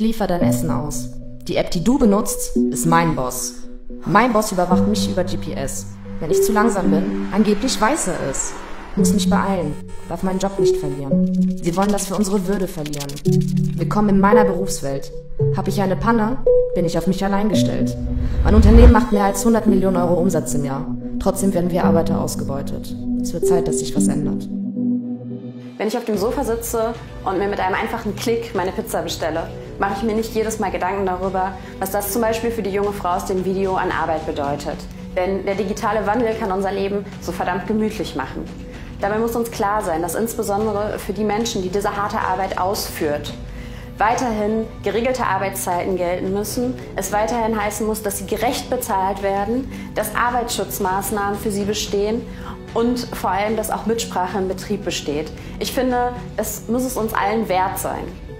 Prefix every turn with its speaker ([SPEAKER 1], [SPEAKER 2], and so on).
[SPEAKER 1] liefere dein Essen aus. Die App, die du benutzt, ist mein Boss. Mein Boss überwacht mich über GPS. Wenn ich zu langsam bin, angeblich weiß er es. Muss mich beeilen, darf meinen Job nicht verlieren. Sie wollen, dass wir unsere Würde verlieren. Willkommen in meiner Berufswelt. Hab ich eine Panne, bin ich auf mich allein gestellt. Mein Unternehmen macht mehr als 100 Millionen Euro Umsatz im Jahr. Trotzdem werden wir Arbeiter ausgebeutet. Es wird Zeit, dass sich was ändert.
[SPEAKER 2] Wenn ich auf dem Sofa sitze und mir mit einem einfachen Klick meine Pizza bestelle, mache ich mir nicht jedes Mal Gedanken darüber, was das zum Beispiel für die junge Frau aus dem Video an Arbeit bedeutet. Denn der digitale Wandel kann unser Leben so verdammt gemütlich machen. Dabei muss uns klar sein, dass insbesondere für die Menschen, die diese harte Arbeit ausführt, weiterhin geregelte Arbeitszeiten gelten müssen, es weiterhin heißen muss, dass sie gerecht bezahlt werden, dass Arbeitsschutzmaßnahmen für sie bestehen und vor allem, dass auch Mitsprache im Betrieb besteht. Ich finde, es muss es uns allen wert sein,